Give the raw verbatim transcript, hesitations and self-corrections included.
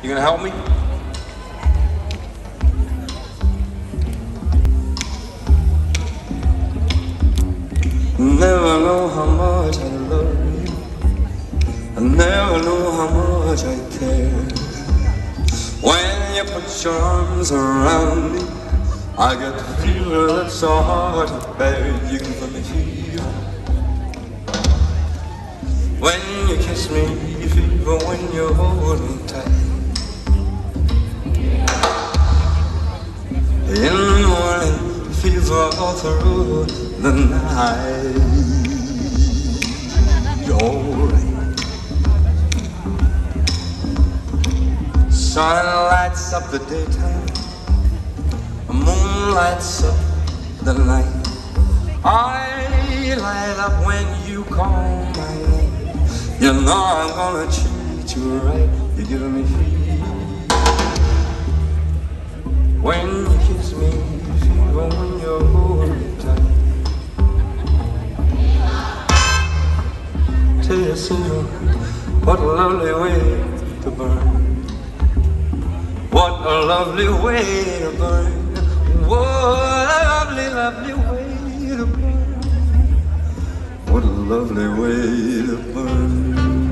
You gonna help me? Never know how much I love you. I never know how much I care. When you put your arms around me, I get the feeling that's so hard to bear. You can let me feel. When you kiss me, you feel when you hold me tight. In the morning, fever all through the night. Alright. Sun lights up the daytime, the moon lights up the night. I light up when you call my name. You know I'm gonna treat you right. You give me fever when you kiss me, fever when you hold me tight. Tell you something, what a lovely way to burn. What a lovely way to burn. What a lovely, lovely way to burn. What a lovely way to burn.